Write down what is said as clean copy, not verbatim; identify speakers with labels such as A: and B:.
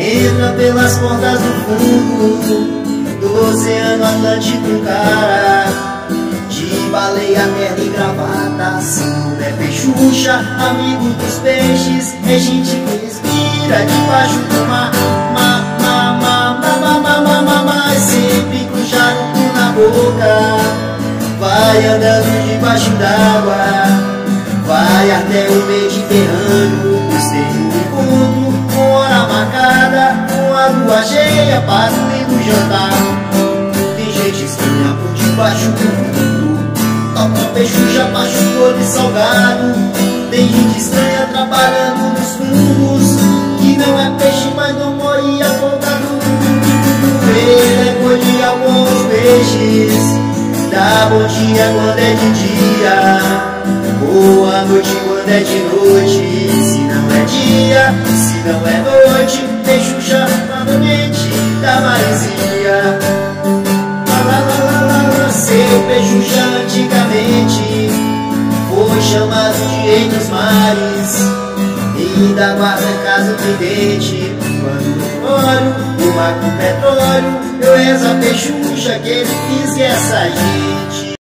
A: entra pelas portas do fundo do Oceano Atlântico, cara, de baleia, terno e gravata. Se não é peixuxa, amigo dos peixes, é gente que respira debaixo do mar. Mas sempre com charuto na boca, vai andando debaixo d'água, vai até o Mediterrâneo, busquei um encontro com hora marcada, com a lua cheia para o lindo jantar. Tem gente estranha por debaixo do mundo, toca peixuxa, machucou de salgado. Tem gente estranha trabalhando nos fundos, que não é peixe, mas não morre afogado. Ele é cor de alguns peixes, dá bom dia quando é de dia, boa noite quando é de noite. Se não é dia, se não é noite, peixuxa na mente da maresia. Seu peixuxa antigamente foi chamado de rei dos mares e da guarda casa tridente. Quando óleo, o mar com petróleo, eu rezo a peixuxa que ele fisgue essa gente.